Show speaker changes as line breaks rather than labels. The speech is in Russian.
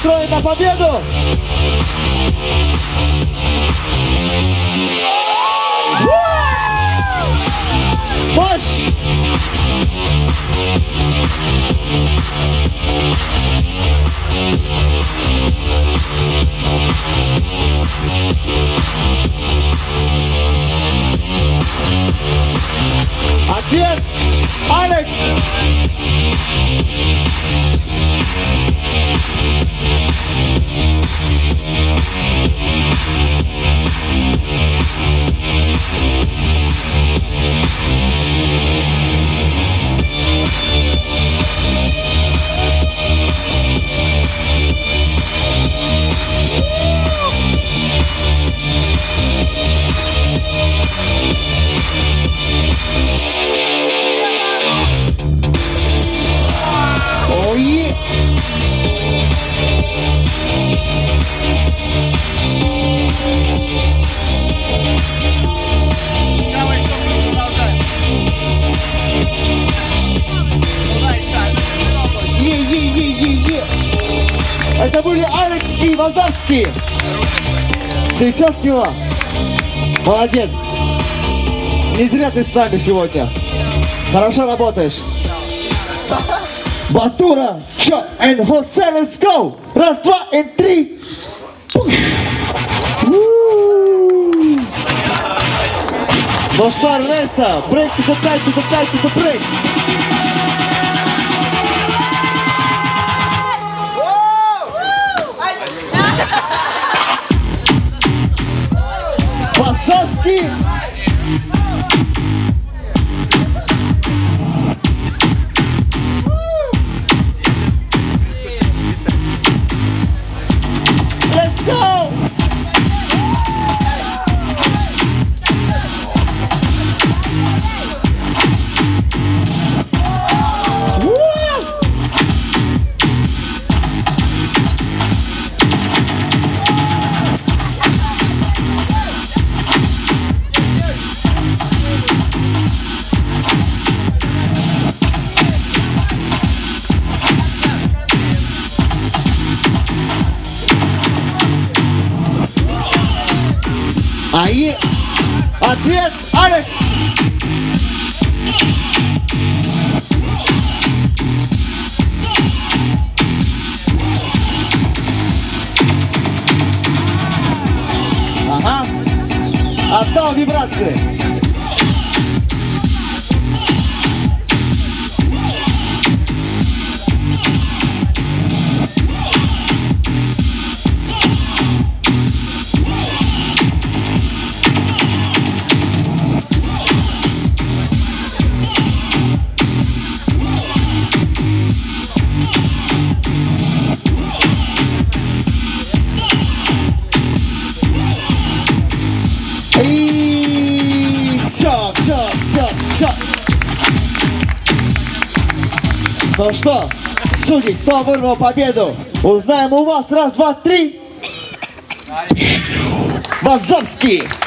настроен на победу? Мощь! Ответ, Алекс! Ой! Это были Алекс и Вазовски. Ты все сняла? Молодец. Не зря ты с нами сегодня. Хорошо работаешь. Батuro, Xose, let's go! Раз, два и три. Ну что, Ernesto, break to the tight, to the tight, to the break. Vazovski. Let's go. Aí, ответ, Алекс! Ага, отдал вибрации. И все. Ну что, судьи, кто вырвал победу? Узнаем у вас. Раз, два, три. Vazovski.